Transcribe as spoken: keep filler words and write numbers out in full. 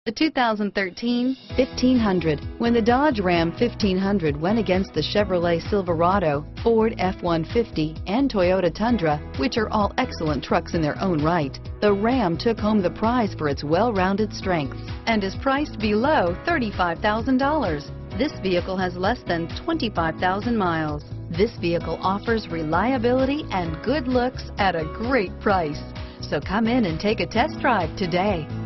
The two thousand thirteen fifteen hundred. When the Dodge Ram fifteen hundred went against the Chevrolet Silverado, Ford F one fifty, and Toyota Tundra, which are all excellent trucks in their own right, the Ram took home the prize for its well-rounded strengths and is priced below thirty-five thousand dollars. This vehicle has less than twenty-five thousand miles. This vehicle offers reliability and good looks at a great price. So come in and take a test drive today.